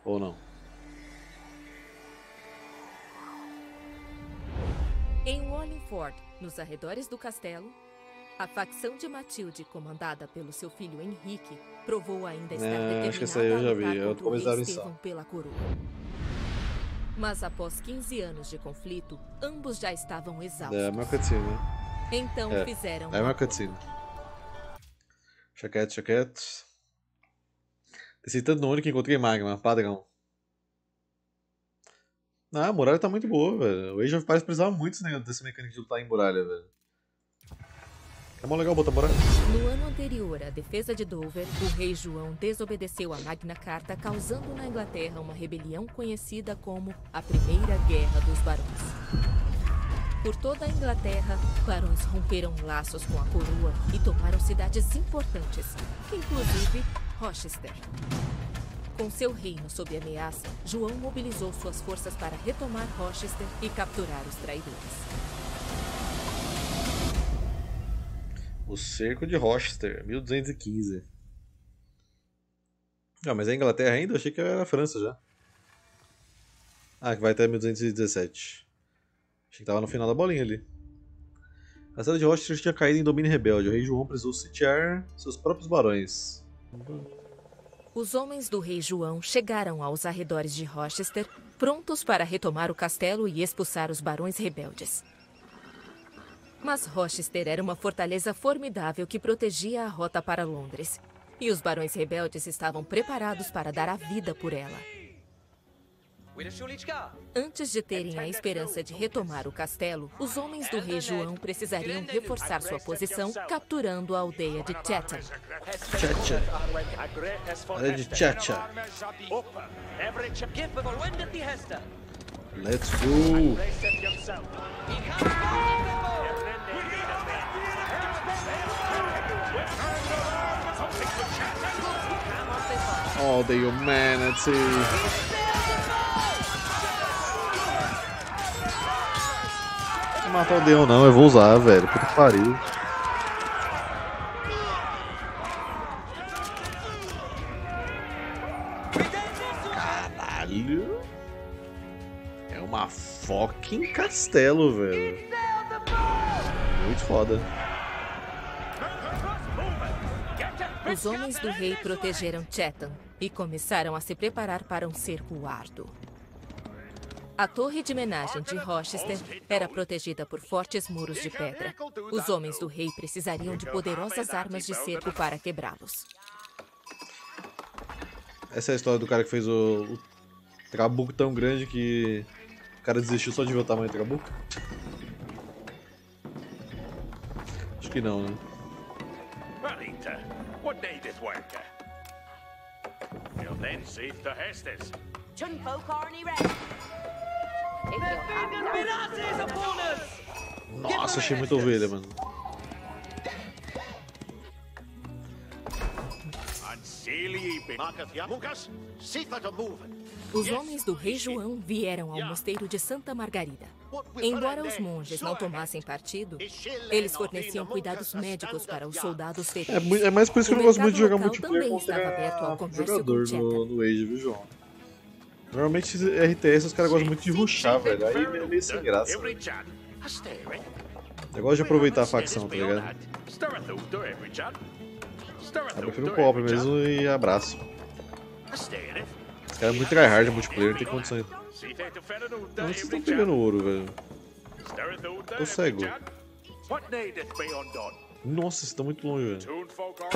Ou não? Em Wallingford, nos arredores do castelo, a facção de Matilde, comandada pelo seu filho Henrique, provou ainda estar Acho que essa aí eu determinada a já lutar vi. É o contra o rei começo da Estevão missão. pela coroa. Mas após 15 anos de conflito, ambos já estavam exaustos. É a minha cutscene, né? Então fizeram É a minha acordo. cutscene. Deixa quieto. Desci tanto no único que encontrei magma, padrão. Ah, a muralha tá muito boa, velho. O Age of Empires precisava muito dessa mecânica de lutar em muralha, velho. É mó legal botar muralha. No ano anterior à defesa de Dover, o rei João desobedeceu a Magna Carta, causando na Inglaterra uma rebelião conhecida como a Primeira Guerra dos Barões. Por toda a Inglaterra, barões romperam laços com a coroa e tomaram cidades importantes, inclusive Rochester. Com seu reino sob ameaça, João mobilizou suas forças para retomar Rochester e capturar os traidores. O cerco de Rochester, 1215. Ah, mas é Inglaterra ainda? Eu achei que era a França já. Ah, que vai até 1217. Achei que tava no final da bolinha ali. A cidade de Rochester tinha caído em domínio rebelde. O rei João precisou sitiar seus próprios barões. Os homens do rei João chegaram aos arredores de Rochester, prontos para retomar o castelo e expulsar os barões rebeldes. Mas Rochester era uma fortaleza formidável que protegia a rota para Londres. E os barões rebeldes estavam preparados para dar a vida por ela. Antes de terem a esperança de retomar o castelo, os homens do rei João precisariam reforçar sua posição, capturando a aldeia de Chatham. Chacha. Olha de Chacha. Let's go. Oh, the humanity. Não matar o Deon não, eu vou usar, velho. Puta que pariu. Caralho. É uma fucking castelo, velho. Muito foda. Os homens do rei protegeram Chatham e começaram a se preparar para um cerco árduo. A torre de homenagem de Rochester era protegida por fortes muros de pedra. Os homens do rei precisariam de poderosas armas de cerco para quebrá-los. Essa é a história do cara que fez o trabuco tão grande que o cara desistiu só de ver o tamanho do trabuco? Acho que não, né? Nossa, achei muita ovelha, mano. Os homens do rei João vieram ao mosteiro de Santa Margarida. Embora os monges não tomassem partido, eles forneciam cuidados médicos para os soldados feridos. É mais por isso que eu não gosto muito de jogar local multiplayer também estava aberto ao contra comércio jogador com Chatham. no Age, viu, João? Normalmente RTS os caras gostam muito de rushar, velho. Aí é meio sem graça. Velho. Eu gosto de aproveitar a facção, tá ligado? Eu prefiro o co-op mesmo e abraço. Esse cara é muito tryhard multiplayer, não tem condições. Onde vocês estão pegando ouro, velho? Tô cego. Nossa, vocês estão muito longe, velho.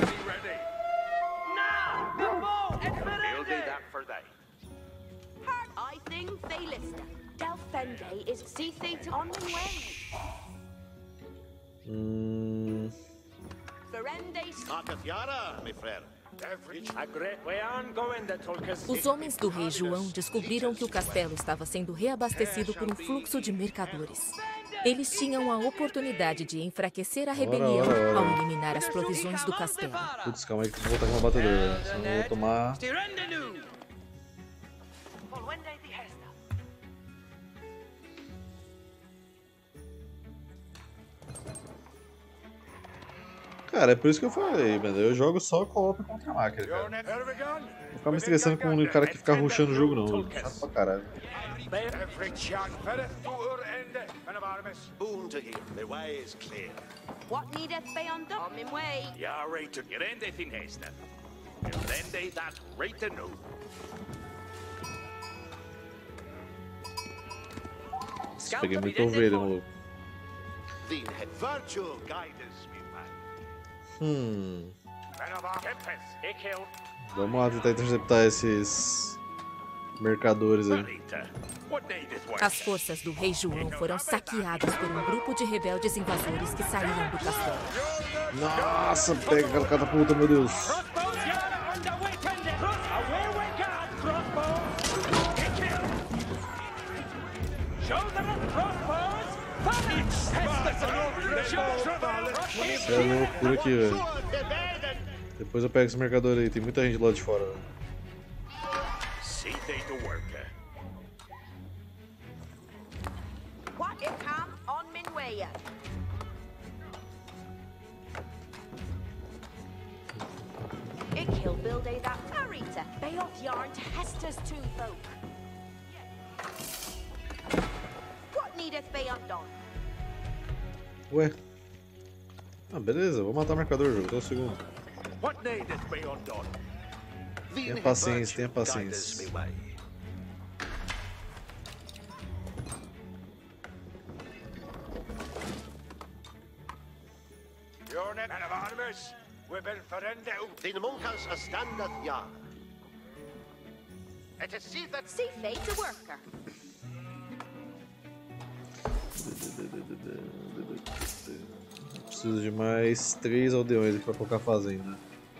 Os homens do rei João descobriram que o castelo estava sendo reabastecido por um fluxo de mercadores. Eles tinham a oportunidade de enfraquecer a rebelião ao eliminar as provisões do castelo. Putz, calma aí que eu vou voltar com uma batedora, senão eu vou tomar... Cara, é por isso que eu falei, mano. Eu jogo só co-op contra a máquina, cara. Vou ficar me estressando com o cara que fica rushando o jogo, não. Chato pra caralho. What needeth be undone? On my way. Ja, right to get in in haste. Then they that right to know. Peguei muito ovelha, maluco. Vamos lá tentar interceptar esses mercadores aí. As forças do Rei João foram saqueadas por um grupo de rebeldes invasores que saíam do castelo. Nossa, pega aquela catapulta, meu Deus. Isso é loucura aqui, velho. Depois eu pego esse mercador aí, tem muita gente lá de fora, velho. What it come on my way. Ik hill build a that marita. Bay off yarn to Hester's two folk. What needeth be undone? Ué. Ah, beleza, vou matar o mercador, jogo, só um segundo. Tenha paciência, tenha paciência. See fate to worker. Preciso de mais 3 aldeões aqui pra colocar fazenda.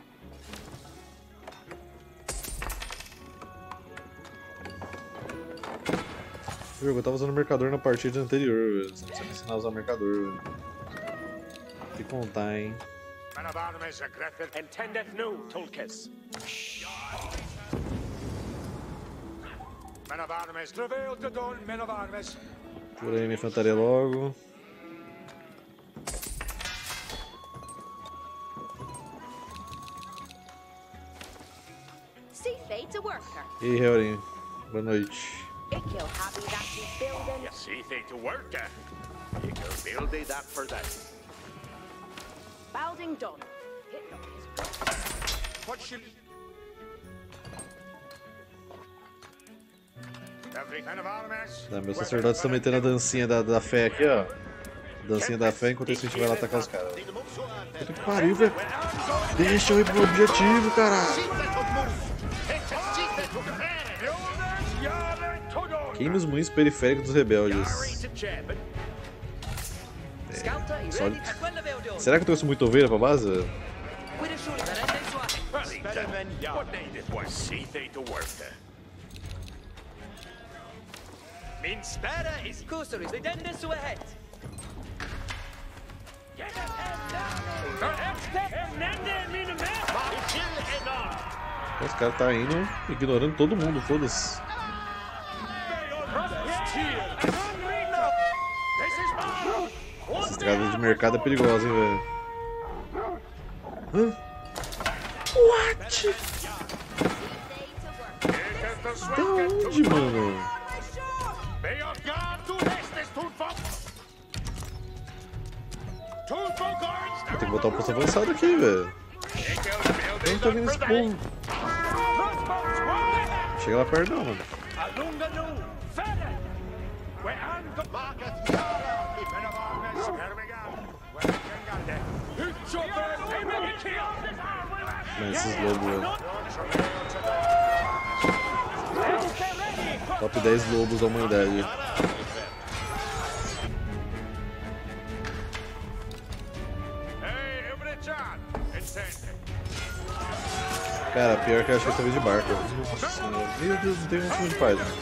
Jogo, eu tava usando o mercador na partida anterior, velho. Você precisa me ensinar a usar o mercador, velho. Tem que contar, hein. Purei minha infantaria logo. E aí, Helrin, boa noite. Meus sacerdotes estão metendo a dancinha da fé aqui, ó. Dancinha da fé, enquanto isso a gente vai lá atacar os caras. Puta que pariu, velho. Deixa eu ir pro objetivo, caralho. Queima os moinhos periféricos dos rebeldes. Será que eu trouxe muita ovelha pra base? Min spärra is kusuris, det den så het. Os caras tá indo, ignorando todo mundo, foda-se. Essa estrada de mercado é perigosa, hein, velho. Hã? What? Da onde, mano? Vou ter que botar o posto avançado aqui, velho. Eu não tô vendo esse povo. Chega lá perto não, mano. Mas esses lobos, velho. Top 10 lobos da humanidade. Cara, pior que eu acho que eu tô de barco. Nossa senhora. Meu Deus, não tem um segundo de paz, mano.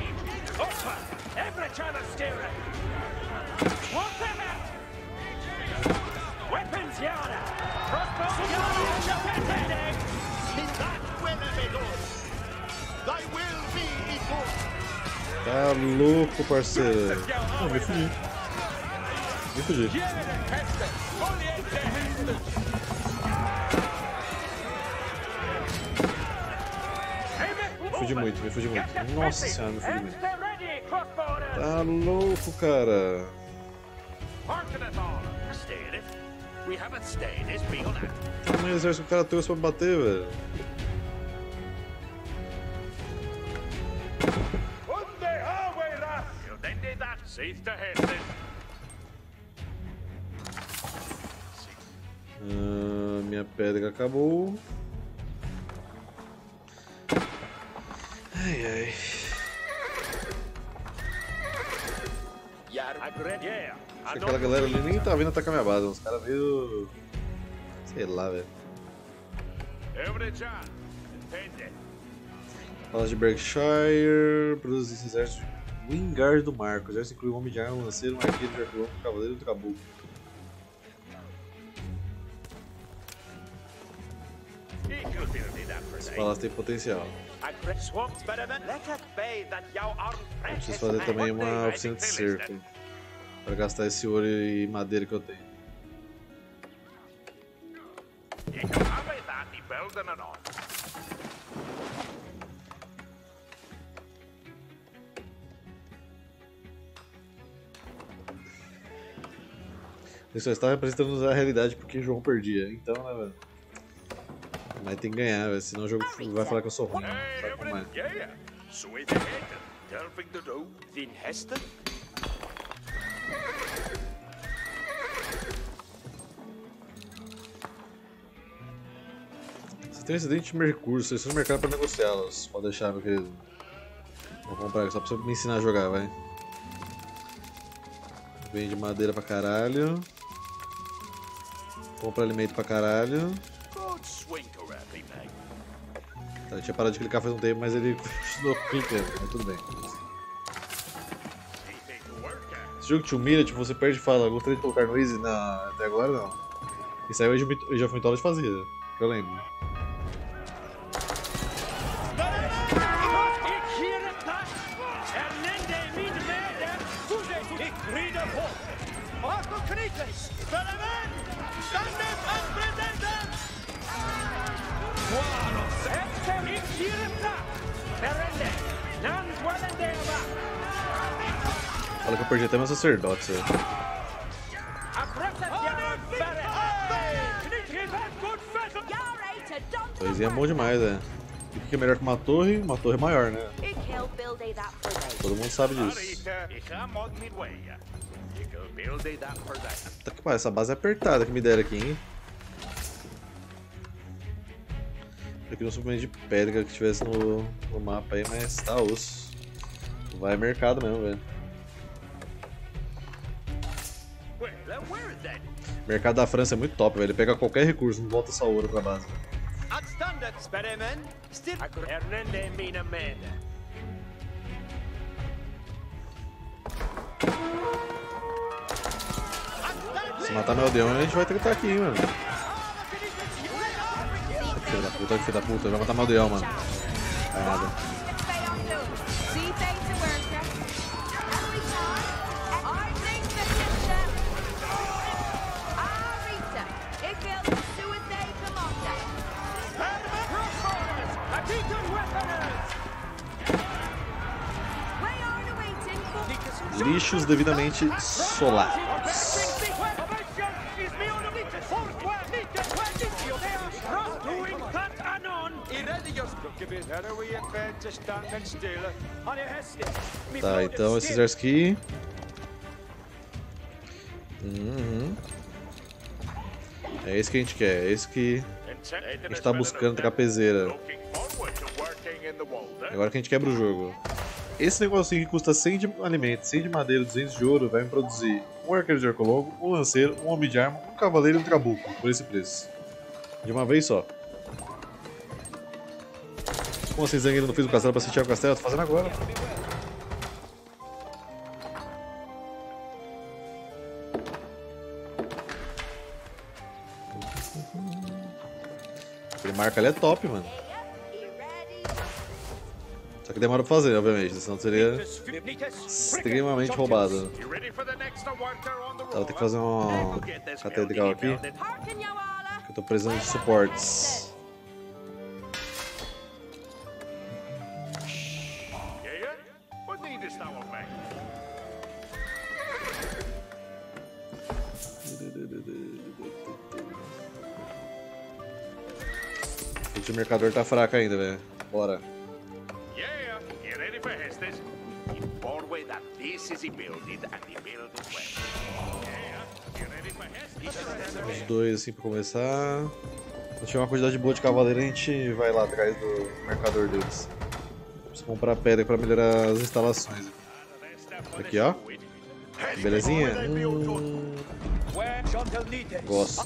Tá louco, parceiro. Não, me fugi. Me fugi. fudi muito, me fudi muito. Nossa senhora, me fudi muito. Ready, crossborders! Tá louco, cara. Marking it all. Stay in it. We haven't stayed, it's beyond that. Tamanho do exército que o cara trouxe pra me bater, velho. You then did that. Safe to Heston. Minha pedra acabou. Ai, ai. Yeah. Acho que aquela galera ali nem tá vindo atacar minha base. Os caras meio... sei lá, velho. Every chance. Intended. Palácio de Berkshire. Produz esse exército. Wingard do Marco. O exército inclui um homem de arma, um lanceiro, um arqueiro de arco, um cavaleiro e um caboclo. Equal building that for Esse day. palácio tem potencial. Swamps, Bereman. Let it be that you are Eu preciso fazer também uma oficina de cerco. Pra gastar esse ouro e madeira que eu tenho. You can have it that the building and all. Ele só está representando a realidade porque João perdia. Então, né, velho? Mas tem que ganhar, velho. Senão o jogo vai falar que eu sou ruim. Hey, Sabe como é? yeah. So if you hate it, nothing to do. Then Heston? Você tem um excedente de recursos, seleciona o mercado para negociá-los. Pode deixar, meu querido. Vou comprar aqui só pra você me ensinar a jogar, vai. Vende madeira pra caralho. Compra alimento pra caralho. Good swing around me, mate. Tá, eu tinha parado de clicar faz um tempo, mas ele continuou clicando, mas tudo bem. Easy to work at. Esse jogo te humilha, tipo, você perde e fala, gostaria de colocar no Easy? Não, até agora não. Isso aí eu já fui de fazia, que eu lembro. Ik hier het dat. Hernande min med. Toezet. Ik riede på. Marco Knickles. Bereman. Stand up and present them. Wow. Ik hier het dat. Hernande. Nan Walendeva. Fala que eu perdi até meu sacerdote, velho. Torrezinha é bom demais, né? E o que é melhor que uma torre? Uma torre maior, né? Ikil build that for day. Todo mundo sabe disso. Arita, ich am on my way. You can build that for that. Tá que pariu, essa base é apertada que me deram aqui, hein? Eu queria um suplemento de pedra que tivesse no mapa aí, mas tá osso. Vai mercado mesmo, velho. Well, where is that? O mercado da França é muito top, velho. Ele pega qualquer recurso, não volta só ouro pra base. Outstanding, Bereman. Still. Hernande min med. Se matar meu aldeão, a gente vai ter que estar aqui, hein, mano. Filho da puta, vai matar meu aldeão, mano. Vai nada. Lixos devidamente solados. Tá, então esse exército aqui. É esse que a gente quer, é esse que a gente tá buscando trapezeira. Agora que a gente quebra o jogo. Esse negocinho que custa 100 de alimento, 100 de madeira, 200 de ouro, vai me produzir um arqueiro de arco longo, um lanceiro, um homem de arma, um cavaleiro e um trabuco, por esse preço. De uma vez só. Como assim, Zang, não fez o castelo pra sitiar o castelo? Tô fazendo agora. Aquele marca ali é top, mano. Só que demora pra fazer, obviamente, senão seria extremamente roubado. Tá, vou ter que fazer uma catedral aqui. Eu tô precisando de suportes. greatest our man. O mercador tá fraco ainda, velho. Bora. Yeah, get ready for Hestes. Inform way that this is the building and the building way. Yeah, get ready for Hestes. Os dois assim pra começar. Se tiver uma quantidade boa de cavaleiro, a gente vai lá atrás do mercador deles. Preciso comprar pedra pra melhorar as instalações. Aqui, ó. Belezinha? Gosto.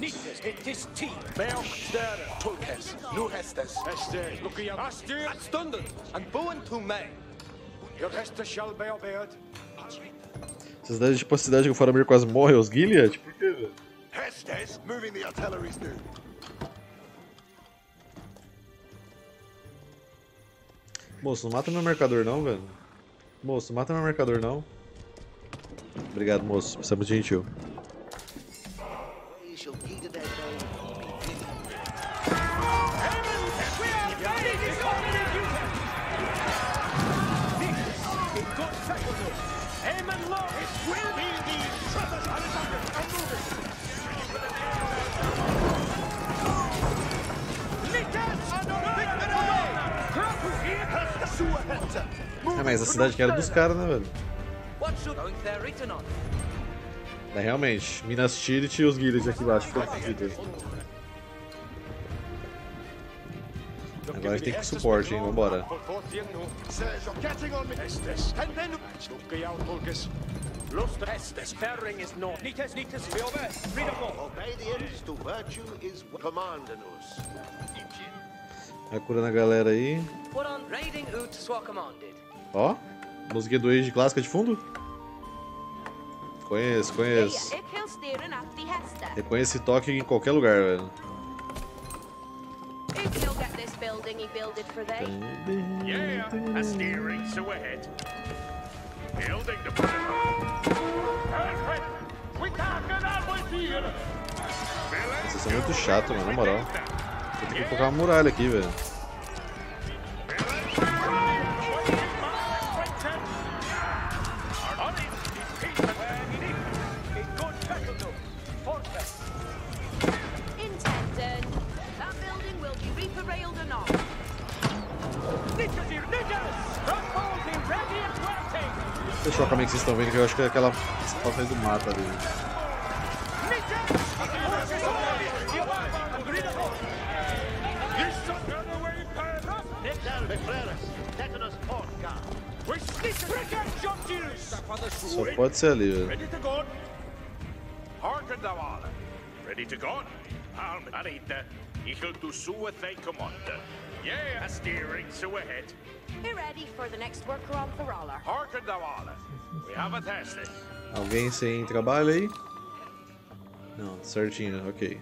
Essa cidade é tipo a cidade que o Faramir quase morre, os Gilead? Por quê, velho? Moço, não mata meu mercador não, velho. Moço, não mata meu mercador não. Obrigado, moço. Você é muito gentil. É, mas a cidade que era dos caras, né, velho? É, realmente, Minas Tirith e os Gilead aqui embaixo, ficou fodido. Agora a gente tem que suporte, hein? Vambora. Vai curando a galera aí. Ó, música do Age clássica de fundo? Conheço, conheço. Reconheço esse toque em qualquer lugar, velho. Yeah, a steering, so ahead. Building the Vocês são muito chatos, mano, na moral. Vou ter que colocar uma muralha aqui, velho. Deixa eu ver como é que vocês estão vendo, que eu acho que é aquela passagem do mato ali. Só pode ser ali, velho. Ready to go. Harken thou all. Ready to go. Arita, equal to sua they commander. Yeah, a steering, so ahead. Be ready for the next worker on the roller. Harken thou all. We have a test. Alguém sem trabalho aí? Não, certinho, ok.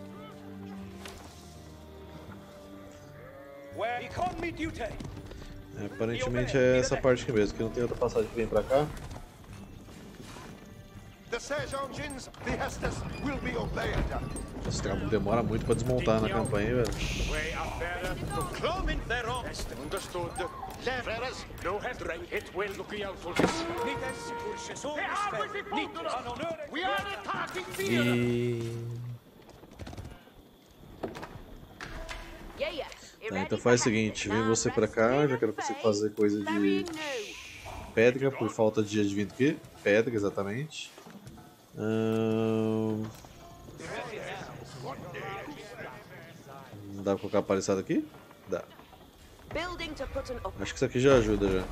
É, aparentemente é essa parte aqui mesmo, que não tem outra passagem que vem pra cá. Esse trampo demora muito pra desmontar na campanha, velho. Tá, então faz o seguinte, vem você pra cá, já quero conseguir fazer coisa de pedra por falta de adivinha do que? Pedra, exatamente. Não dá pra colocar paliçada aqui? Dá. Acho que isso aqui já ajuda já.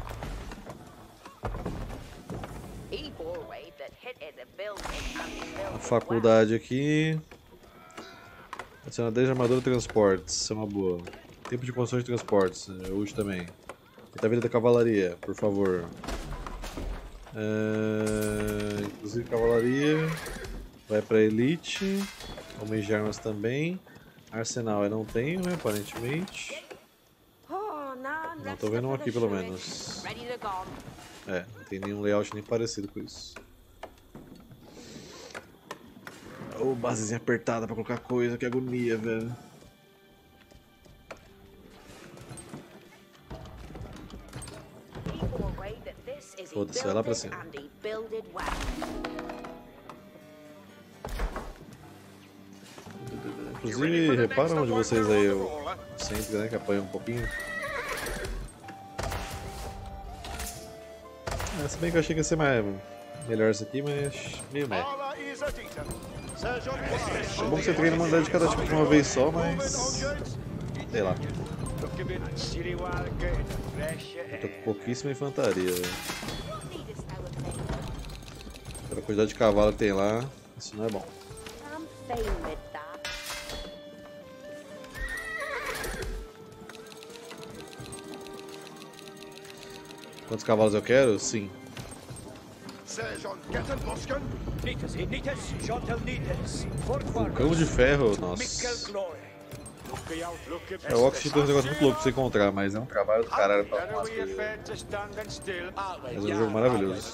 A faculdade aqui. Adiciona 10 de armadura e transportes, isso é uma boa. Tempo de construção de transportes, é útil também. Aqui tá a vida da cavalaria, por favor. Inclusive cavalaria. Vai pra elite. Homens de armas também. Arsenal eu não tenho, né, aparentemente. Não, tô vendo um aqui pelo menos. É, não tem nenhum layout nem parecido com isso. Ô, basezinha apertada pra colocar coisa, que agonia, velho. is he Foda-se, vai lá pra builded cima. and he builded well. Inclusive, reparam onde vocês aí, eu sempre, né, que apanham um pouquinho. Se bem que eu achei que ia ser melhor isso aqui, mas meio meh. É bom que você treina uma unidade de cada tipo de uma vez só, mas sei lá. Eu tô com pouquíssima infantaria, velho. Need us now a thing. Pela quantidade de cavalo que tem lá, isso não é bom. I'm fine with that. Quantos cavalos eu quero? Sim. Vulcão de ferro, nossa. É, o Oxygen tem um negócio muito louco pra você encontrar, mas é um trabalho do caralho pra arrumar as coisas. Mas é um jogo maravilhoso.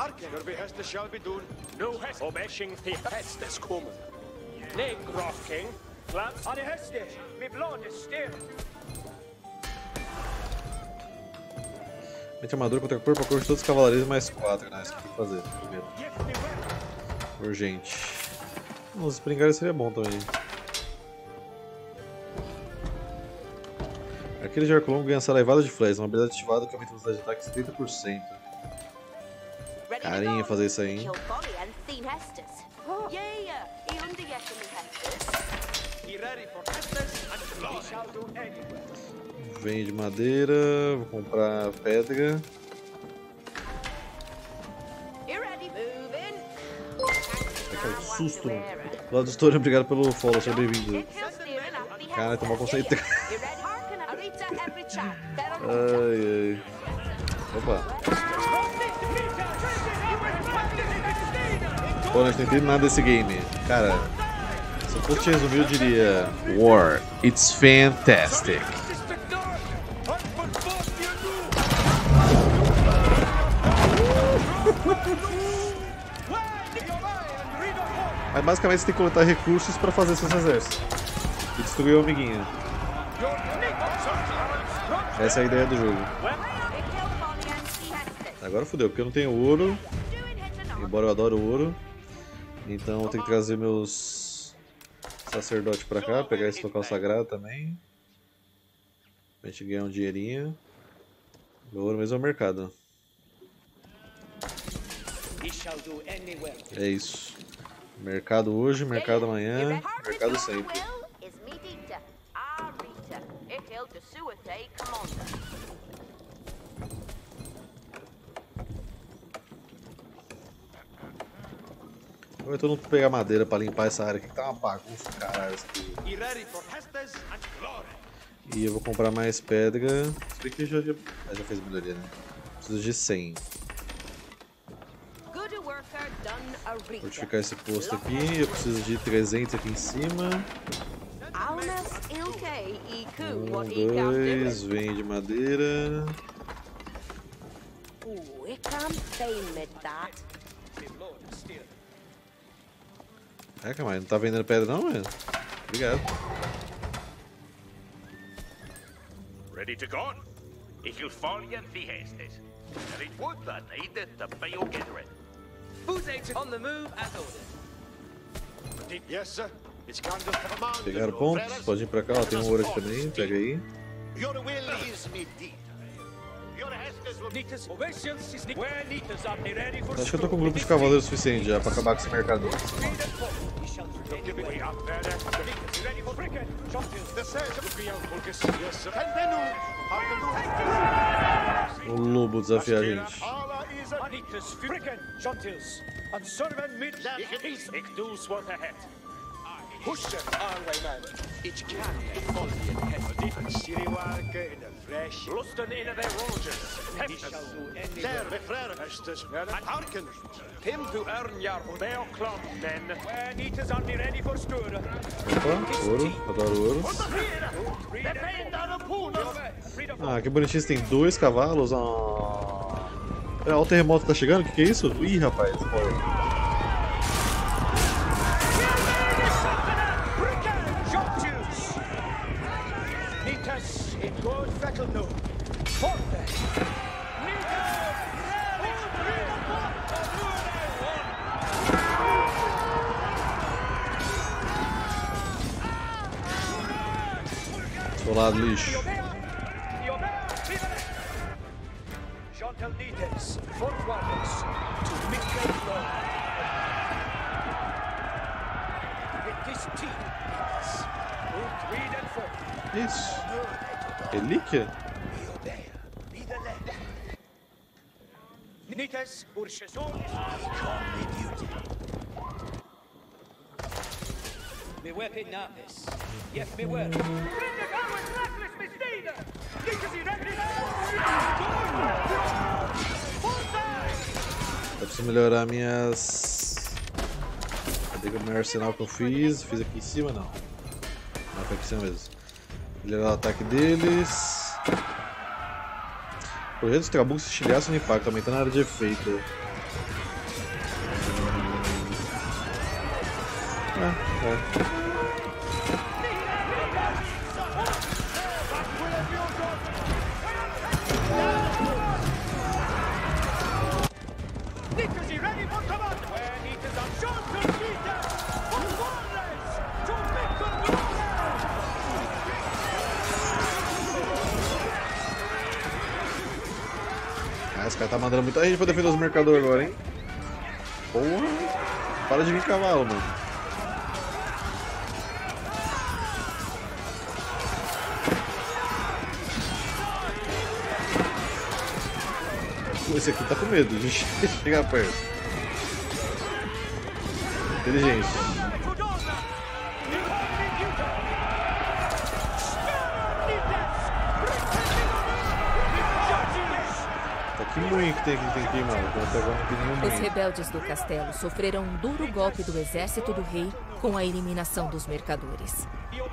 Mete armadura contra corpo a corpo de todos os cavaleiros mais 4, né? Isso que tem que fazer primeiro. Urgente. Os espingardas seria bom também. Aquele de arco longo ganha saraivada de flash, uma habilidade ativada que aumenta a velocidade de ataque 70%. Carinha fazer isso aí, hein? Vende madeira, vou comprar pedra. Que susto! Do lado do Story, obrigado pelo follow, seja bem-vindo. Cara, tomou conceito. Ai, ai. Opa. Pô, não entendi nada desse game. Cara, se eu fosse te resumir, eu diria: War, it's fantastic. Mas basicamente você tem que coletar recursos para fazer seus exércitos e destruir o amiguinho. Essa é a ideia do jogo. Agora fodeu, porque eu não tenho ouro, embora eu adoro ouro. Então eu tenho que trazer meus sacerdotes pra cá, pegar esse local sagrado também. Pra gente ganhar um dinheirinho. Meu ouro mesmo é o mercado. É isso. Mercado hoje, mercado amanhã, mercado sempre. Agora todo mundo pegar madeira pra limpar essa área aqui, que tá uma bagunça, caralho. E eu vou comprar mais pedra. Se bem que já fez melhoria, né? Preciso de 100. Fortificar esse posto aqui, eu preciso de 300 aqui em cima. 2, vende madeira. Caraca, mas não tá vendendo pedra não, mano? Obrigado. Ready to go? Ich will folgen the hastes. And it would that needed to be gathering. On the move as ordered. Yes, sir. It's kind of command. Pegaram pontos, pode ir pra cá, ó, tem um ouro aqui também, pega aí. Your will is me deed. Your hastes will be Acho que eu tô com um grupo de cavaleiros suficiente já pra acabar com esse mercado. O lobo desafiar a gente. Lusten in their roges. There, the frere hestes. And hearken. Him to earn your bell club, then. When it is on me ready for stir. Opa, ouro, adoro ouro. Ah, que bonitinho, você tem 2 cavalos. Ah, o terremoto tá chegando? O que é isso? Ih, rapaz, spoiler. lado, lixo. Chantalnides, forwards to midnight road. With this team, move 3 and 4. Isso. Relíquia? Nites urcheson. Me weapon napis. Yes, me weapon. Eu preciso melhorar minhas... Cadê que o meu arsenal que eu fiz? Fiz aqui em cima? Não. Não, foi aqui em cima mesmo. Melhorar o ataque deles. Projeto dos trabucos estilhaço no impacto, aumentando a área de efeito. Esse cara tá mandando muita gente pra defender os mercadores agora, hein? Porra! Para de vir cavalo, mano. Esse aqui tá com medo de chegar perto. Inteligente. Que moinho que tem aqui, mano. Até agora não tem nenhum moinho. Os rebeldes do castelo sofreram um duro golpe do exército do rei com a eliminação dos mercadores.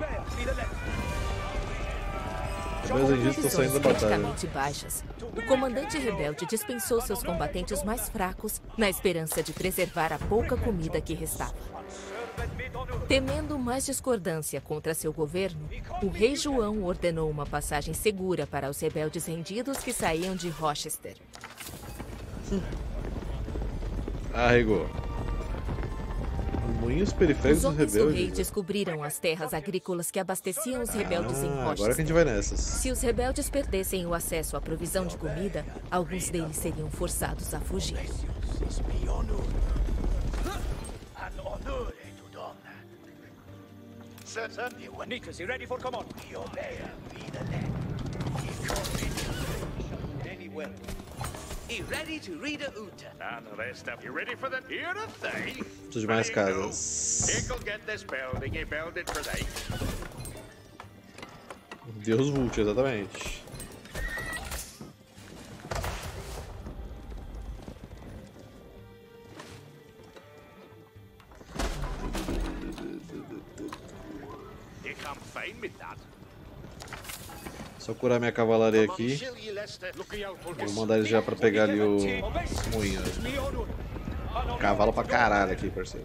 Os meus indígenas estão saindo da batalha. Praticamente baixas, o comandante rebelde dispensou seus combatentes mais fracos na esperança de preservar a pouca comida que restava. Temendo mais discordância contra seu governo, o rei João ordenou uma passagem segura para os rebeldes rendidos que saíam de Rochester. Arregou. Moinhos periféricos Os dos homens do rebeldes. rei descobriram as terras agrícolas que abasteciam os rebeldes em Agora Rochester. que a gente vai nessas. Se os rebeldes perdessem o acesso à provisão de comida, alguns deles seriam forçados a fugir. Nitas, you ready for command? Anywhere. He ready to read a Uta. And the rest of you ready for the here of thee? Preciso de mais casas. He'll get this building, he build it for thee. Deus Vult, exatamente. You come fine with that. Só curar minha cavalaria aqui. Vou mandar eles já pra pegar ali o moinho. Cavalo pra caralho aqui, parceiro.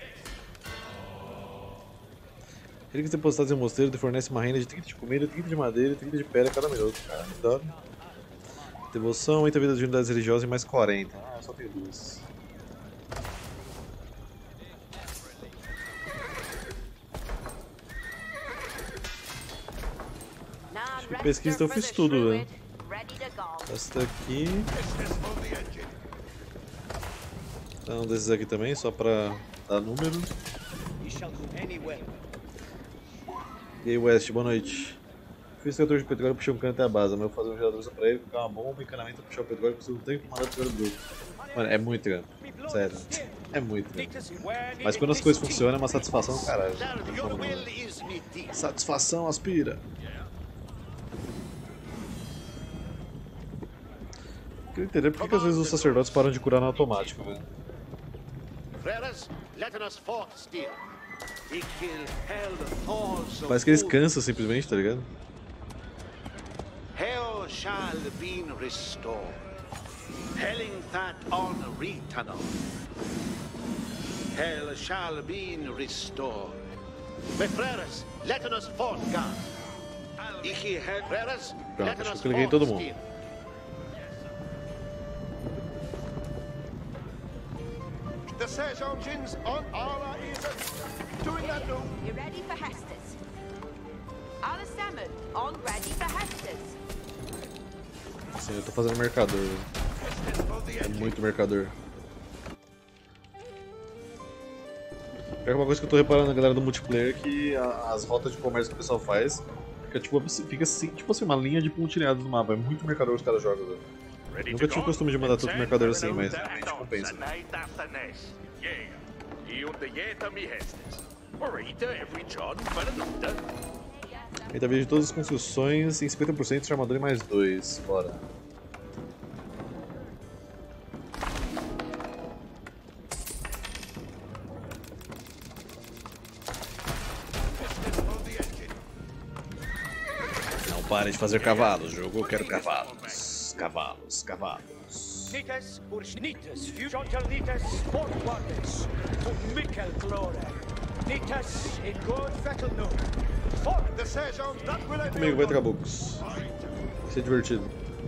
Relíquias depositadas em um mosteiro te fornece uma renda de 30 de comida, 30 de madeira e 30 de pedra a cada minuto. Caralho, que da hora. Devoção, aumenta a vida de unidades religiosas em mais 40. Ah, só tem 2. Acho que pesquisa eu fiz tudo, né? Essa daqui. Um desses aqui também, só pra dar número. E aí, West, boa noite. Fiz 14 de petróleo, puxei um cano até a base, mas eu vou fazer um gerador só pra ele, colocar uma bomba, um encanamento, puxar o petróleo, preciso de um tempo e mandar pro grupo. Mano, é muito grande. Sério. É muito grande. Mas quando as coisas funcionam, é uma satisfação do caralho. Satisfação aspira. Eu queria entender por que às vezes os sacerdotes param de curar no automático, velho. Parece que eles cansam simplesmente, tá ligado? Hell shall be restored. Helling that on Ritanol. Hell shall be restored. Me freres, let us forth God. Ichi freres, let Pronto, acho us que eu cliquei em todo mundo. The search engines on Ara is doing that now. You ready for Hestus? Alice Salmon, on ready for Hestus. Sim, eu tô fazendo mercador. É muito mercador. Uma coisa que eu tô reparando na galera do multiplayer é que as rotas de comércio que o pessoal faz fica assim, tipo assim, uma linha de pontilhados no mapa. É muito mercador os caras jogam, velho. Nunca tive o costume de mandar tanto mercador assim, mas realmente compensa. Ainda vejo todas as construções em 50% de armadura e mais 2. Bora. Não pare de fazer cavalos, jogo. Eu quero cavalos. Cavalos, cavalos. Nitas Nitas Fujontalitas Fortwardes to Mikkel Glore. Nitas in God Vettelno. For the Sejons that will Comigo, vai Trabucos. Vai ser divertido.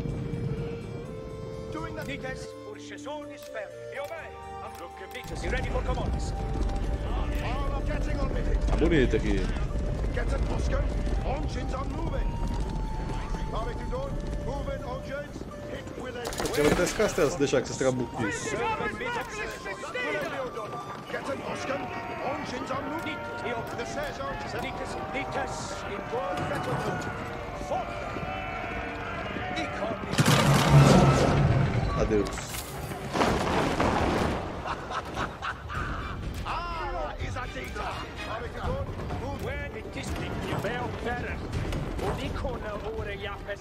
doing the Nitas Urshazon is fair. You obey. I'm looking Nitas. You ready for commands? All getting on with it. Tá bonito aqui. Get a Moscow. Engines are moving. Are you done? Moving engines. Hit with a Eu quero até esse castelo se deixar que vocês Trabucos. Get a Moscow. Engines are moving. The Sejons. Nitas in God Vettelno. For Adeus. is a data. Are you done? Move when it is the bell better. Unicona ore yapes.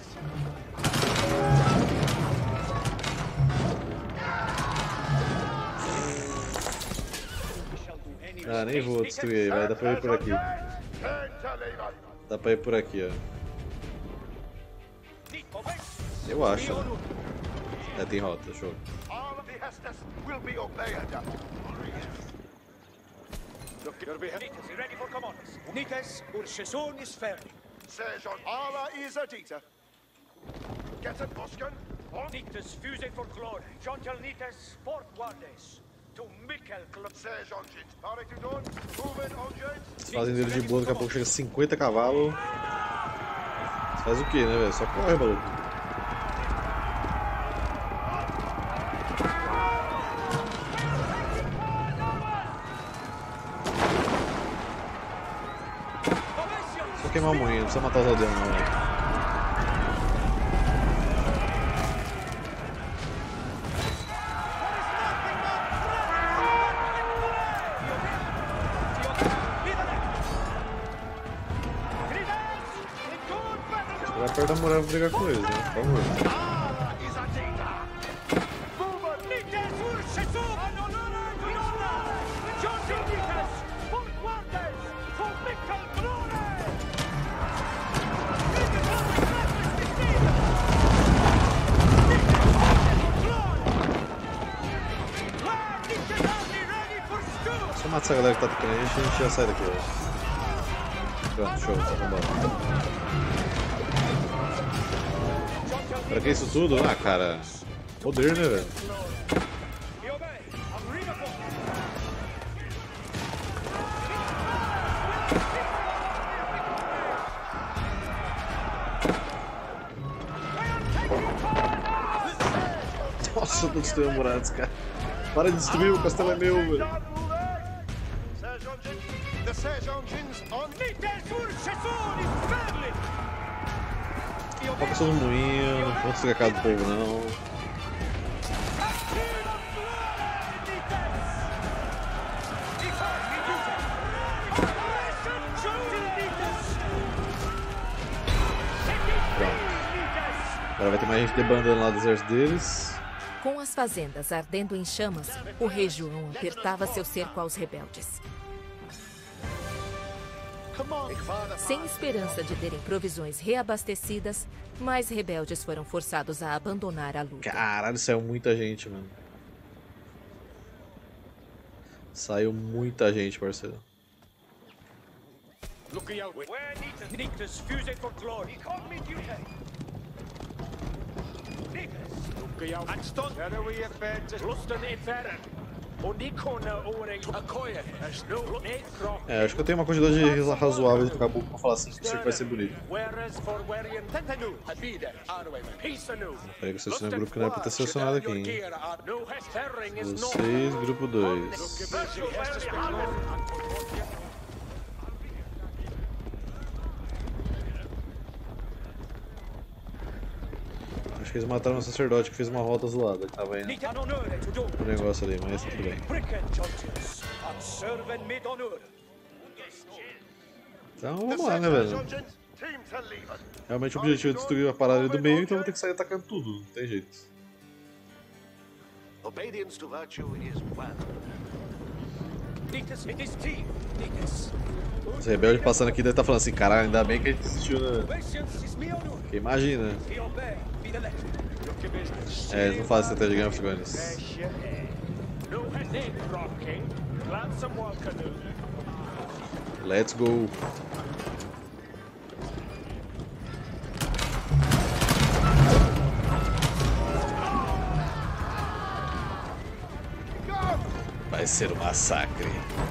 Ah, nem vou destruir aí, vai. Dá pra ir por aqui. Dá pra ir por aqui, ó. Eu acho. Né? É, tem rota, show. All of the Hestus will be obeyed. Look, you'll be ready for commands. Nitas Urshazon is fair. Sejon Ala is a dita. Get a Boskan. Nitas fuse for glory. Jontel Nitas Fortwardes. To Mikkel Club. Sejon Jit. Are you done? Moving on Jit. Fazendeiro de boa, daqui a pouco chega 50 cavalos. Você faz o que, né, velho? Só corre, maluco. Só queimar o moinho, não precisa matar os aldeões, não, velho. Vai perto da muralha pra brigar com eles, né? Por favor. Só mata essa galera que tá atacando a gente já sai daqui, ó. Pronto, show, vambora. Pra que isso tudo? Ah, cara. Poder, né, velho? Nossa, eu tô destruindo a muralha desse cara. Para de destruir, o castelo é meu, velho. Foca só no moinho, não vou ser a casa do povo, não. Pronto. Agora vai ter mais gente debandando lá do exército deles. Com as fazendas ardendo em chamas, o rei João apertava seu cerco aos rebeldes. Sem esperança de terem provisões reabastecidas, mais rebeldes foram forçados a abandonar a luta. Caralho, saiu muita gente, mano. Saiu muita gente, parceiro. Looking out. Where Nitas fuse for glory. Call me duty. Nitas. Looking out. And stun. Where are we at bed? Luston in Ferren. É, acho que eu tenho uma quantidade razoável de caboclo pra falar assim que isso aqui vai ser bonito. Peraí que eu selecionei um grupo que não é pra ter selecionado aqui, hein? Vocês, grupo 2. Acho que eles mataram um sacerdote que fez uma rota zoada, que tava indo o negócio ali, mas tudo bem. Então vamos lá, né, velho? Realmente o objetivo é destruir a parada ali do meio, então eu vou ter que sair atacando tudo, não tem jeito. Obedience to virtue is well. Os rebeldes passando aqui devem estar falando assim, caralho, ainda bem que a gente desistiu, né? Porque imagina. É, eles não fazem estratégia de Game of Thrones. Let's go. Vai ser um massacre.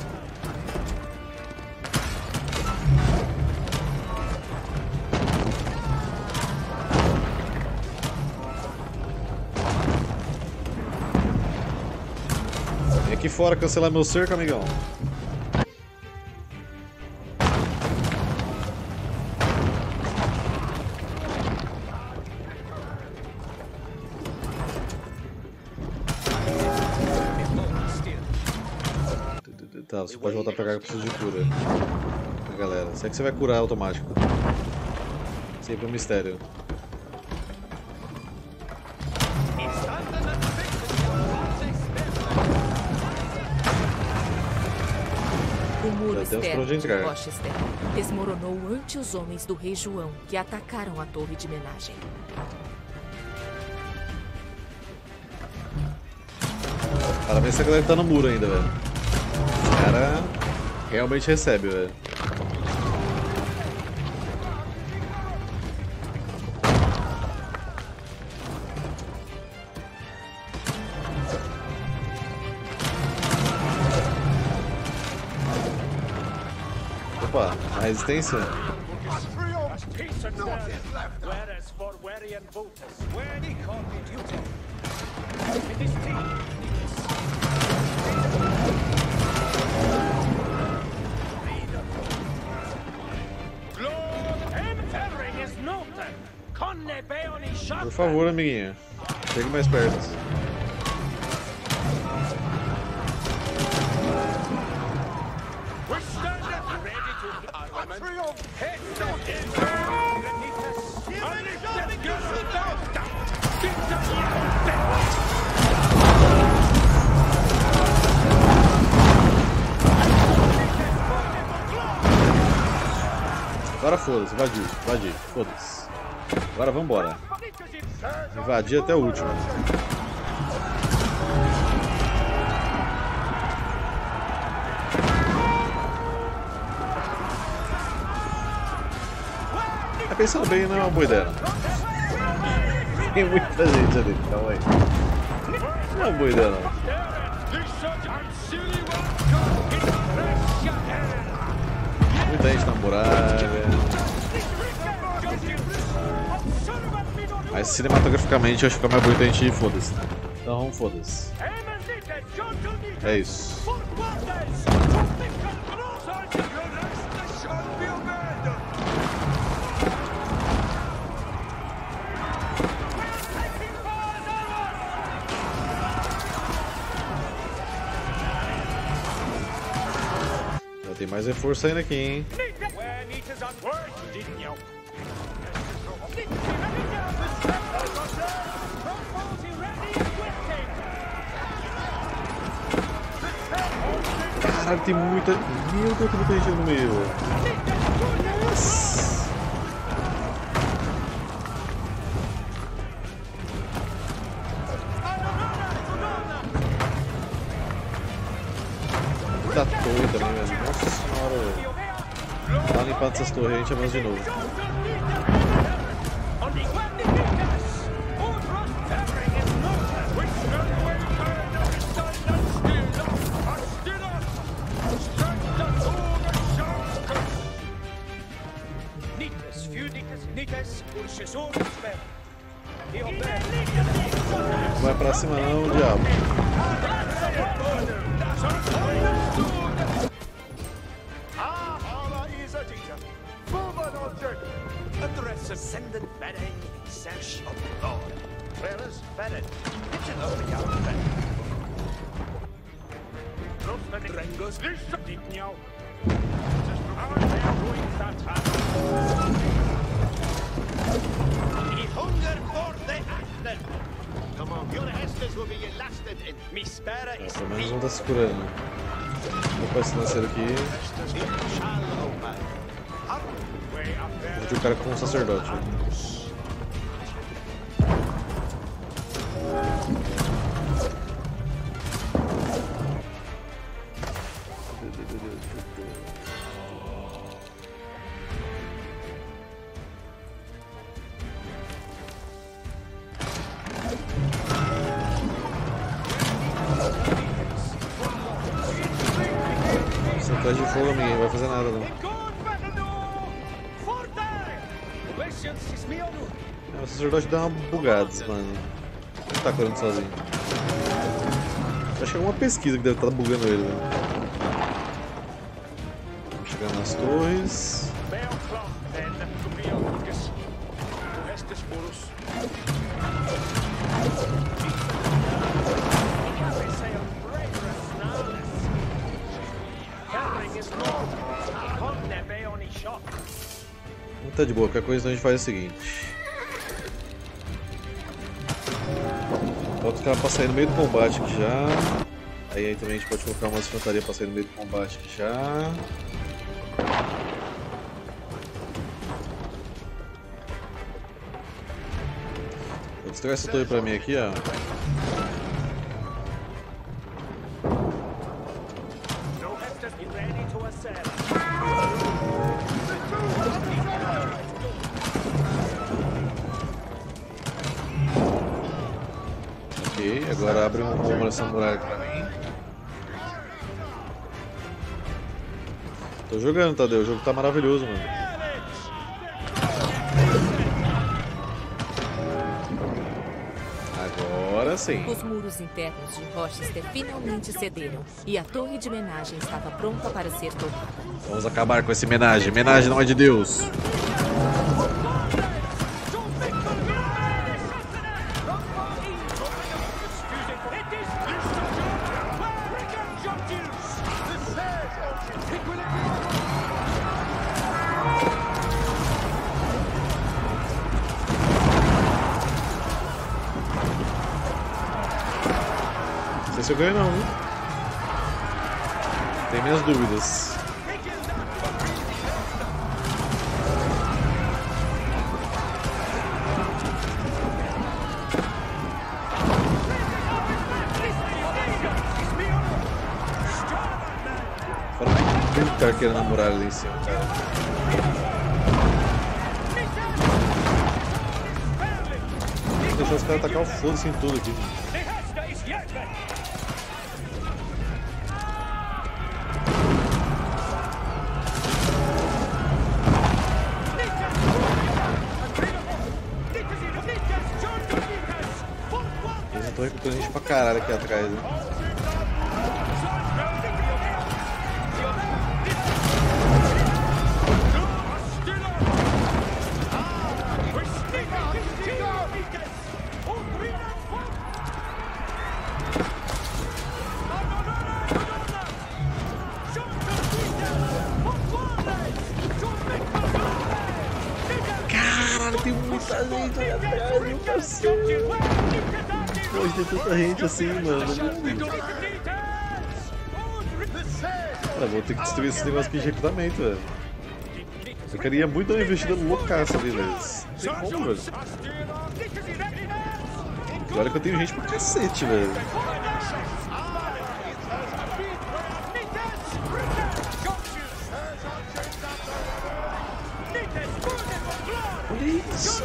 Vem aqui fora cancelar meu cerco, amigão. Tá, você pode voltar pra cá que eu preciso de cura. Galera, será que você vai curar automático? Sempre um mistério. O muro externo de entrar. Rochester desmoronou ante os homens do rei João, que atacaram a torre de menagem. Parabéns, essa galera tá no muro ainda, velho. Os cara realmente recebe, velho. Opa, a resistência? Por favor, amiguinha. Chegue mais perto. Agora foda-se, invadir, foda-se. Agora vambora. Invadir até o último. Tá pensando bem, não é uma boa ideia. Tem muita gente ali, calma aí. Não é uma boa ideia, não. Muita gente na muralha. Mas cinematograficamente eu acho que fica mais bonito a gente ir, foda-se. Então vamos, foda-se. É isso. Já tem mais reforço ainda aqui, hein? Caralho, tem muita... Meu Deus, tem muita gente no meio. Nossa. Muita torre também, velho. Nossa senhora, velho. Tá limpando essas torres, a gente avança de novo. vai pra cima não, diabo. Address ascendant Beren in search of Lord. Freres Beren. It's an open yard Beren. Drengos Dikniau. Die hunger for the Achten. Come on, your Hestes will be lasted in Mispera is Pelo menos um tá se curando. Vou pra esse lanceiro aqui. Vou pedir o cara com um sacerdote. Tá de fogo, amiguinho, não vai fazer nada não. O sacerdote dá uma bugada, mano. Ele tá curando sozinho. Acho que é alguma pesquisa que deve estar bugando ele, velho. Vamos chegar nas torres. Tá de boa, qualquer coisa então a gente faz o seguinte. Bota os caras pra sair no meio do combate aqui já. Aí também a gente pode colocar umas infantaria pra sair no meio do combate aqui já. Vou destrói essa torre pra mim aqui, ó. Ok, agora abre uma samurai pra mim. Tô jogando, Tadeu, o jogo tá maravilhoso, mano. Agora sim. Os muros internos de Rochester finalmente cederam e a torre de homenagem estava pronta para ser tomada. Vamos acabar com esse homenagem. Homenagem não é de Deus. Não sei se eu ganho não, viu? Tem minhas dúvidas. Fala muito cara querendo namorar ali em cima, cara. Vou deixar os caras tacar o foda-se em tudo aqui. Eles estão recrutando gente pra caralho aqui atrás, né? Caralho, tem muita gente aí atrás, meu parceiro. Pode ter tanta gente assim, mano. Ah, vou ter que destruir esse negócio aqui de recrutamento, velho. Eu queria muito dar uma investida loucaça ali, velho. Não tem como, velho. E olha que eu tenho gente pra cacete, velho. Olha isso.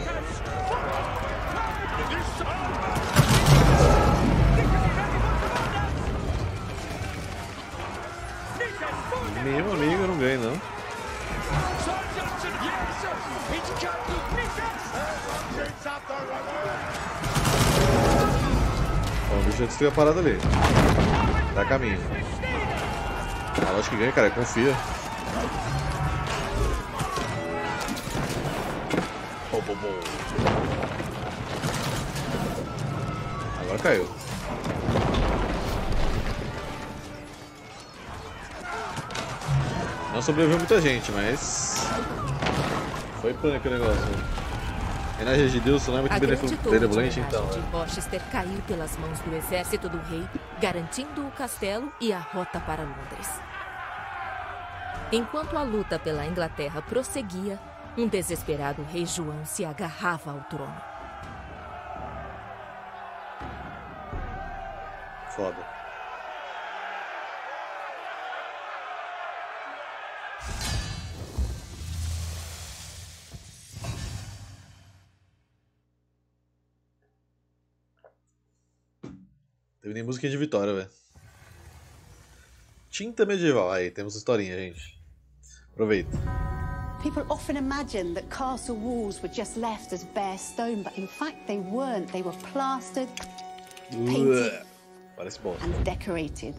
Meu amigo, eu não ganho, não. já destruiu a parada ali. Dá caminho. Ah, lógico que ganha, cara. Confia. Agora caiu. Não sobreviveu muita gente, mas... Foi pânico o negócio. A energia de Deus não é muito benevolente, então. A de Rochester caiu pelas mãos do exército do rei, garantindo o castelo e a rota para Londres. Enquanto a luta pela Inglaterra prosseguia, um desesperado rei João se agarrava ao trono. Foda. Teve nem musiquinha de vitória, velho. Tinta medieval. Aí, temos historinha, gente. Aproveita. People often imagine that castle walls were just left as bare stone, but in fact they weren't. They were plastered, painted, Parece bom. and decorated.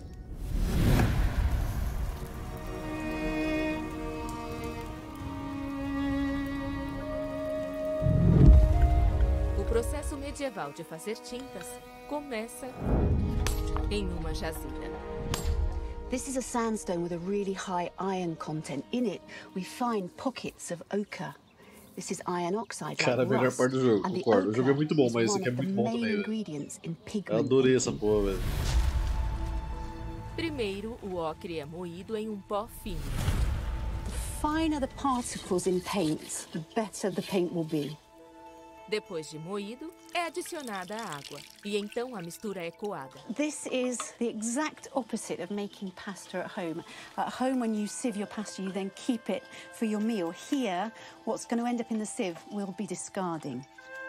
O processo medieval de fazer tintas começa em uma jazida. This is a sandstone with a really high iron content. In it, we find pockets of ochre. This is iron oxide, Cara, a like melhor rust, parte do jogo, and the concordo. O jogo é ochre muito bom, is mas isso one aqui é of the muito bom main também, velho. ingredients in Eu pigment adorei essa making. porra, velho. Primeiro, o ocre é moído em um pó fino. The finer the particles in paint, the better the paint will be. Depois de moído, é adicionada a água. E então a mistura é coada. This is the exact opposite of making pasta at home. At home, when you sieve your pasta, you then keep it for your meal. Here, what's going to end up in the sieve will be discarding.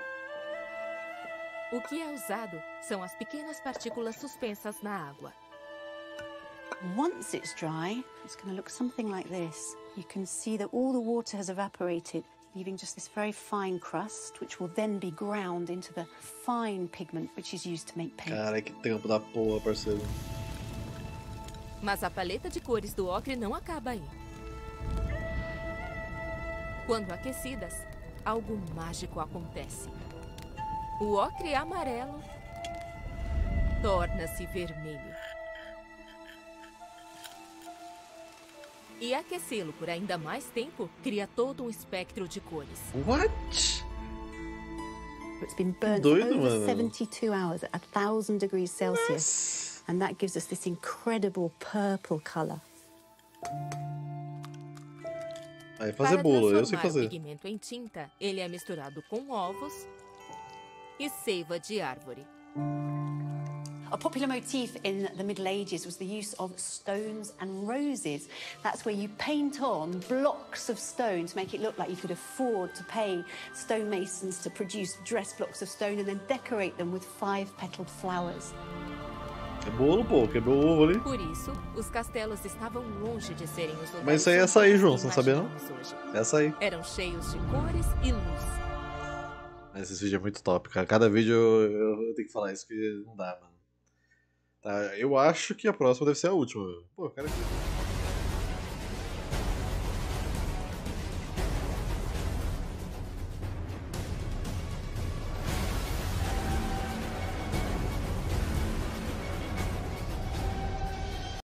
O que é usado são as pequenas partículas suspensas na água. Once it's dry, it's going to look something like this. You can see that all the water has evaporated, leaving just this very fine crust, which will then be ground into the fine pigment which is used to make paint. Cara, que tempo da porra, parceiro. Mas a paleta de cores do ocre não acaba aí. Quando aquecidas, algo mágico acontece. O ocre amarelo torna-se vermelho. E aquecê-lo por ainda mais tempo cria todo um espectro de cores. What? It's been burnt Doido, for over mano. 72 hours at 1,000 degrees Celsius. And that gives us this incredible purple color. Aí fazer Para bolo, eu sei transformar o fazer. pigmento em tinta, ele é misturado com ovos e seiva de árvore. A popular motif in the Middle Ages was the use of stones and roses. That's where you paint on blocks of stone to make it look like you could afford to pay stonemasons to produce dress blocks of stone and then decorate them with 5-petaled flowers. É bolo, pô, quebrou o ovo ali. Por isso, os castelos estavam longe de serem os lugares Mas isso aí é açaí, João, você não sombrios sabia, não? que imaginamos hoje. É essa aí. Eram cheios de cores e luz. Mas esse vídeo é muito top, cara. Cada vídeo eu tenho que falar isso, que não dá, mano. Tá, eu acho que a próxima deve ser a última. Pô, eu quero aqui.